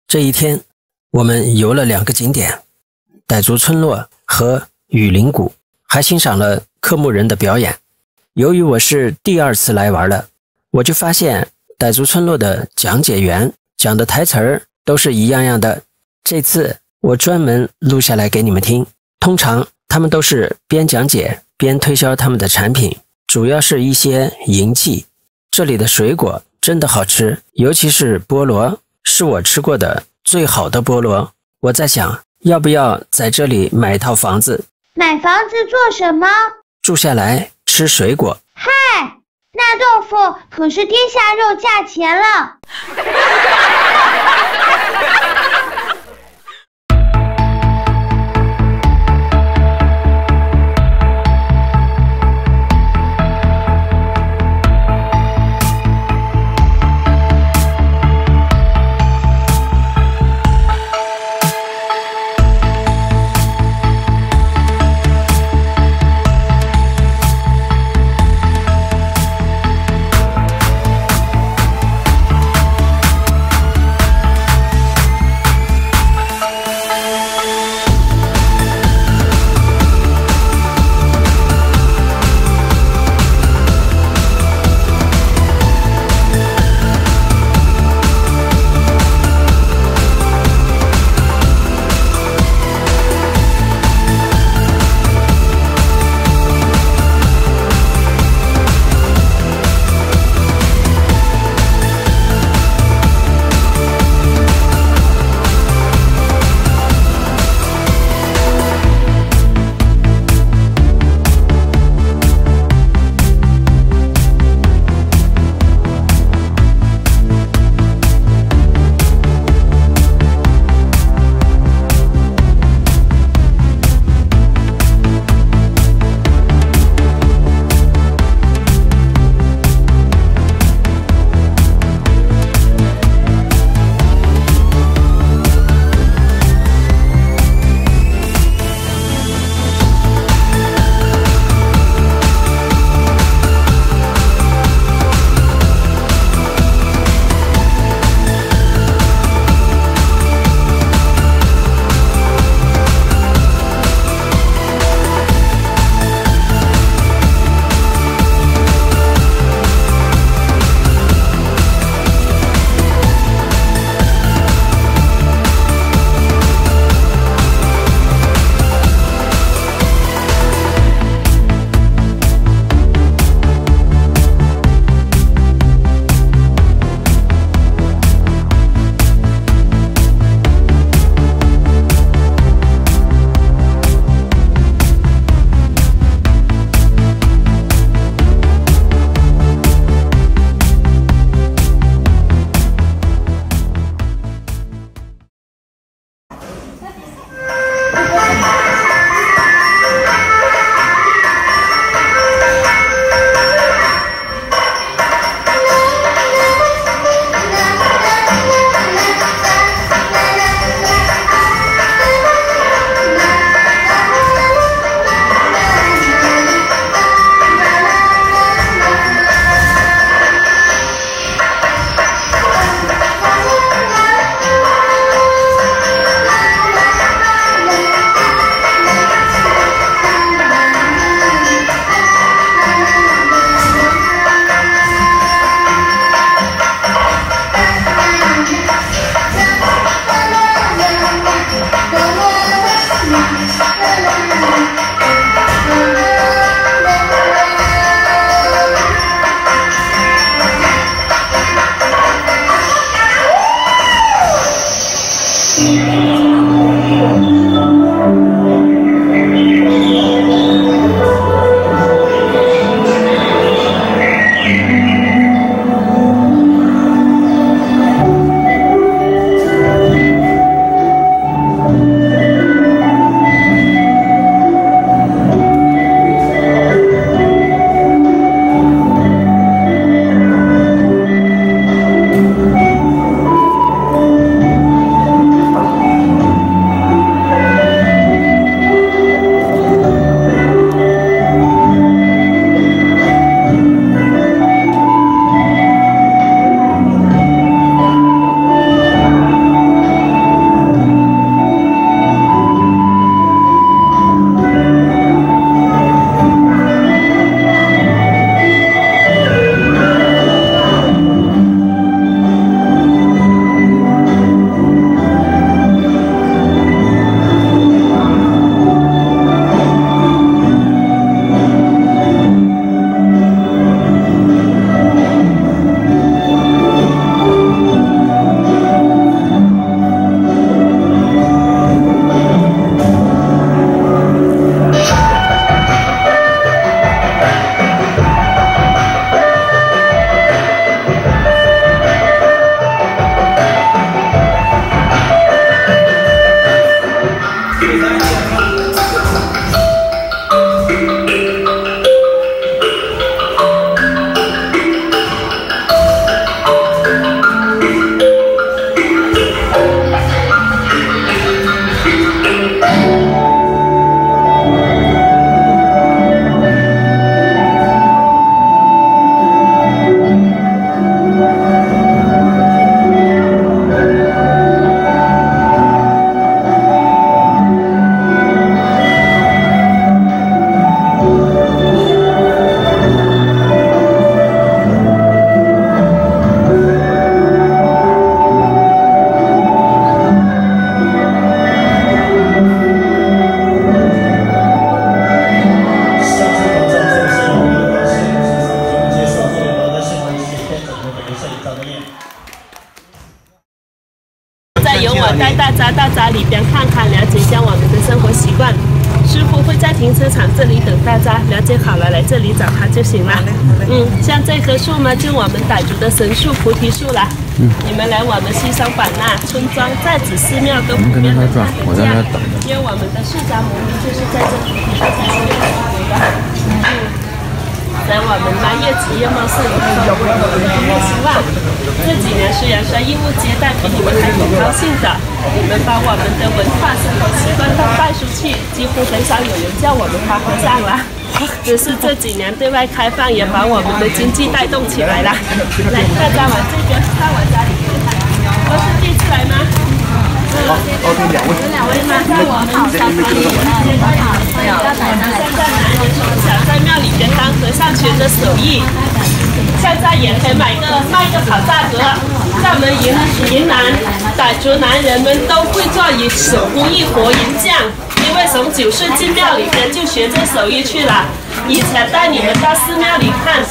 这一天，我们游了2个景点，傣族村落和雨林谷，还欣赏了克木人的表演。由于我是第2次来玩了，我就发现傣族村落的讲解员讲的台词儿都是一样样的。这次我专门录下来给你们听。通常他们都是边讲解边推销他们的产品，主要是一些银器。这里的水果真的好吃，尤其是菠萝，是我吃过的最好的菠萝。我在想，要不要在这里买一套房子？ 买房子做什么？ 住下来吃水果。 嗨，那豆腐可是跌下肉价钱了。 由我带大家到家里边看看，了解一下我们的生活习惯。师傅会在停车场这里等大家，了解好了来这里找他就行了。像这棵树嘛，就我们傣族的神树菩提树啦。你们来我们西双版纳村庄寨子寺庙都普遍的看得见，因为我们的释迦牟尼就是在这菩提树上面的。在我们嘛越积越茂盛，有越希望。这几年虽然说义务接待比你们还挺高兴的，你们把我们的文化生活习惯都带出去，几乎很少有人叫我们花和尚了。只是这几年对外开放，也把我们的经济带动起来了。来，大家往这边到我家里看看，都是第一次来吗？有两位吗？在我们小团里从小在庙里边当和尚学着手艺，现在也可以卖个好价格。在我们云南傣族男人们都会做手工艺活银匠，因为从9岁进庙里边就学这手艺去了。以前带你们到寺庙里看，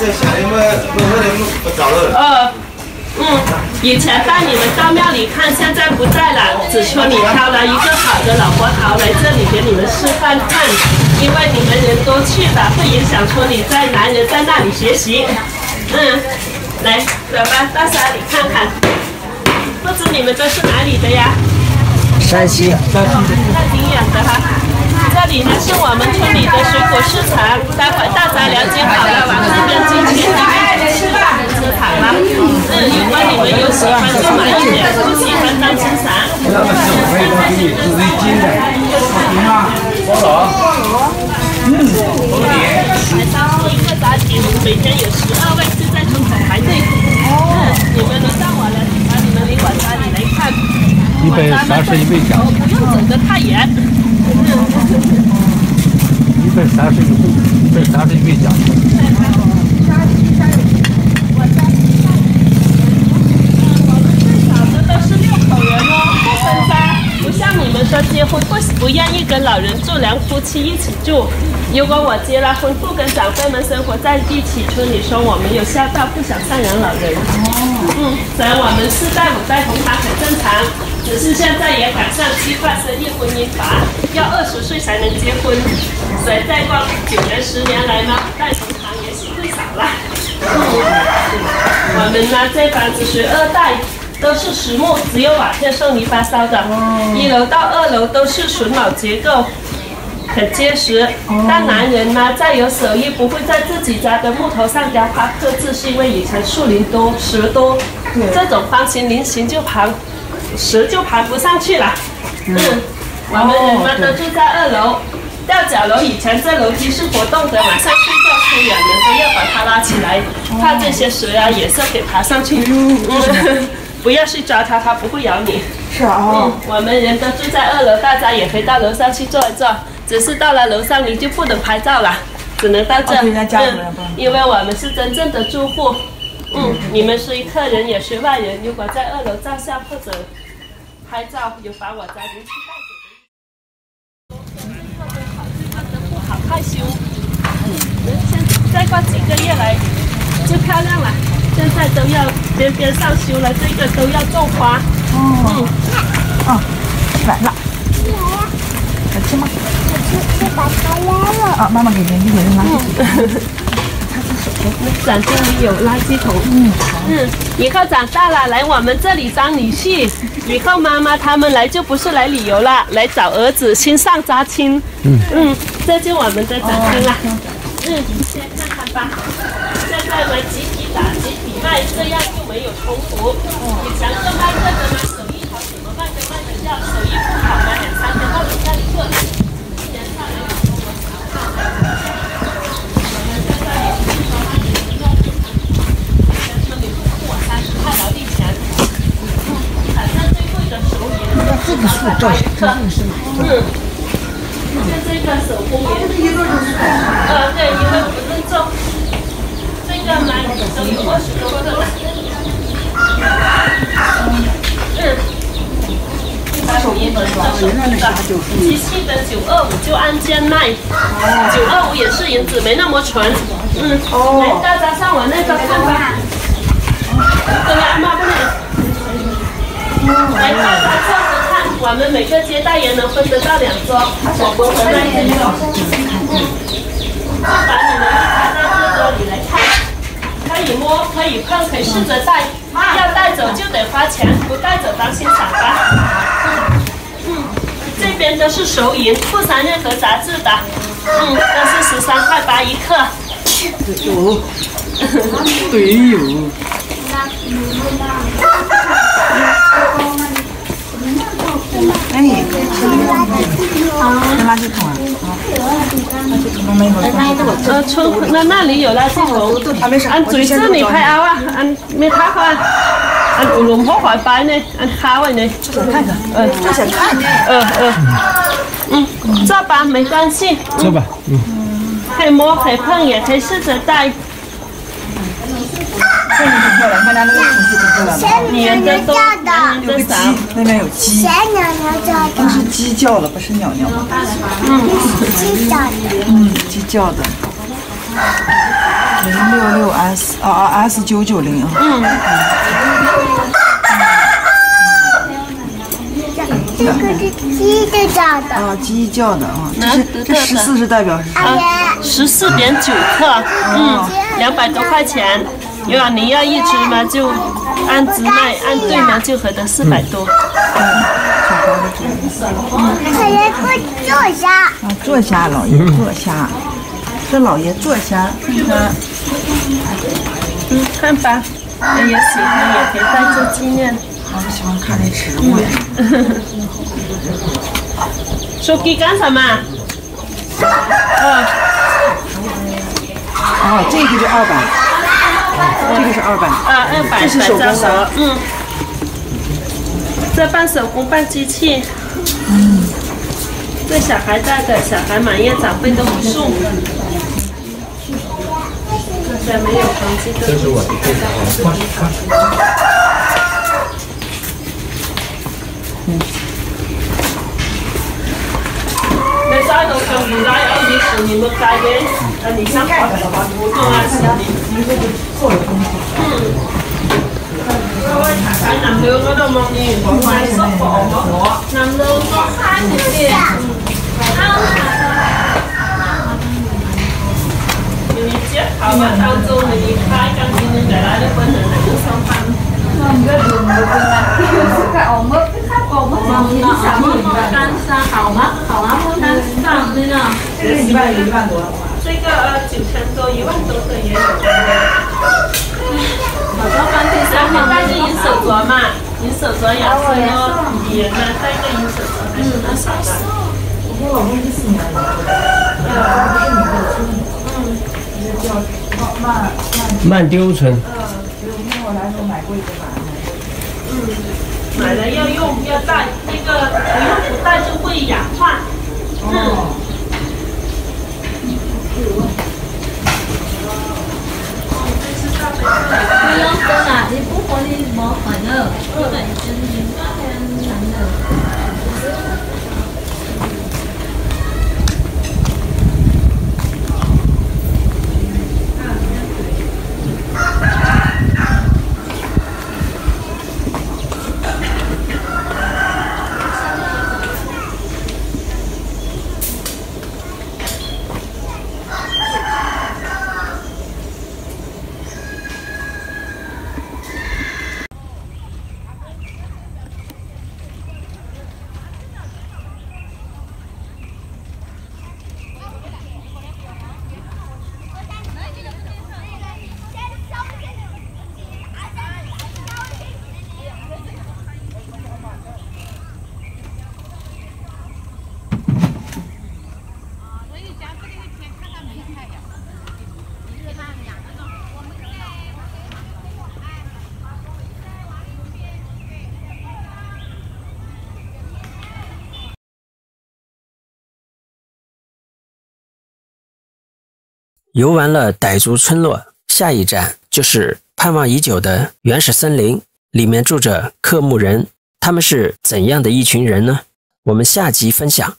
以前带你们到庙里看，现在不在了，只说你挑了一个好的老婆桃来这里给你们示范看，因为你们人多去了，会影响说你在男人在那里学习。来，走吧，到家里看看。不知你们都是哪里的呀？ 山西。 那挺远的哈。这里呢是我们村里的水果市场，待会大家了解好了，往这边进去吃大的市场了。如果你们有喜欢就买一点，不喜欢当欣赏。一个炸鸡，每天有12位是在门口排队。你们能到我来，把你们离我家里来看。 131倍价， 不用走得太远。 131倍价。 我们最少的都是6口人哦，不分家，不像你们说结婚不愿意跟老人住，两夫妻一起住。如果我结了婚，不跟长辈们生活在一起，村里说我们有孝道，不想赡养老人。所以我们4代5代同堂很正常。 只是现在也赶上计划生育婚姻法，要20岁才能结婚，所以再过9年10年来呢，5代同堂也许会少了。我们呢这房子是2代，都是实木，只有瓦片送泥巴烧的。1楼到2楼都是榫卯结构，很结实。但男人呢再有手艺，不会在自己家的木头上雕花刻字，是因为以前树林多、石多，这种方形菱形就石就爬不上去了。我们人们都住在2楼，吊脚楼以前这楼梯是活动的，晚上睡觉出远门都要把它拉起来，怕这些蛇啊野兽给爬上去。不要去抓它，它不会咬你。 是啊。 我们人都住在2楼，大家也可以到楼上去坐一坐，只是到了楼上你就不能拍照了，只能到这。因为我们是真正的住户。 你们是客人也是外人，如果在2楼照相或者拍照，有把我家邻居带走的。不好害羞。再过几个月来就漂亮了。现在都要边上修了，这个都要种花。 来了。想吃吗？ 我把它拉了。 啊，妈妈给你拿。 展厅里有垃圾桶。以后长大了来我们这里当女婿，以后妈妈他们来就不是来旅游了，来找儿子亲上加亲。这就我们的展厅了。先看看吧。现在我们集体打集体卖，这样就没有冲突。以前就卖这个嘛，手艺好怎么卖就卖得掉，手艺不好嘛2、3天到楼下一个。1年下来有多少？劳力钱，好像最贵的手银， 这个树多少？ 像这个手工银，对，因为不是种，这个买都有20多个了。手银的机器的925就按件卖，925也是银子，没那么纯。来，大家上我那个看吧。对呀，妈不能。 来，大家坐着看，我们每个接待员能分得到2桌，我们回来这桌。把你们拿到这桌里来看，可以摸，可以碰，可以试着带，要带走就得花钱，不带走当欣赏吧。这边都是熟银，不含任何杂质的，都是13.8块1克。 对哟。哎，垃圾桶啊！ 那里有垃圾桶。按最这里拍啊，按没拍好啊，按乌龙坡怀摆呢，按卡位呢。 看看，就想看看。 坐吧，没关系。 坐吧， 可以摸，可以碰，也可以试着戴。 这里很漂亮，看它那个孔就很漂亮。 女人的多，男人的少。 那边有鸡。 小鸟鸟叫的。 那是鸡叫的，不是鸟鸟吗？ 鸡叫的。 鸡叫的。066S S990啊。 这个是鸡的叫的。 啊，鸡叫的啊，这14是代表是啥 ？14.9克，200多块钱。如果你要1只嘛，就按只卖，按对嘛就合得400多。 老爷坐下。 啊，坐下，老爷坐下。这老爷坐下，看看。 看吧，也喜欢也可以带做纪念。 我喜欢看那植物呀。 手机干什么？ 这个是200。这个是200。 200。 这是手工的。 这半手工半机器。这小孩戴的，小孩满月长辈都不送。这没有黄金的。 这是我的。 你晒到上邊拉有啲樹葉木帶嘅，你想學普通啊樹葉。喺南寮嗰度望見原本係濕房嗰南寮個開條啲。你接頭啊，當中你開間店你嚟拉啲本人嚟都上班。 100多。 这个9000多，1万多的也有。然后戴个银手镯嘛，银手镯也是咯，也呢戴个银手镯还是那啥的。 我老公14年了。 慢丢村。 我来时候买过一个吧。 买了要用要戴，那个不戴就会氧化。 你用的啦，你不可以摸反的，因为你那边男的。 游玩了傣族村落，下一站就是盼望已久的原始森林，里面住着克木人，他们是怎样的一群人呢？我们下集分享。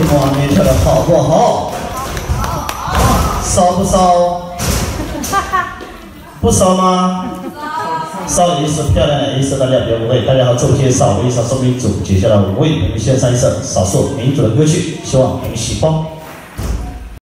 妈咪跳的好不好？骚不骚？不骚吗？骚的意思，漂亮的意思，大家别误会。大家好，自我介绍，我是少数民族。接下来我为你们献上一首少数民族的歌曲，希望你们喜欢。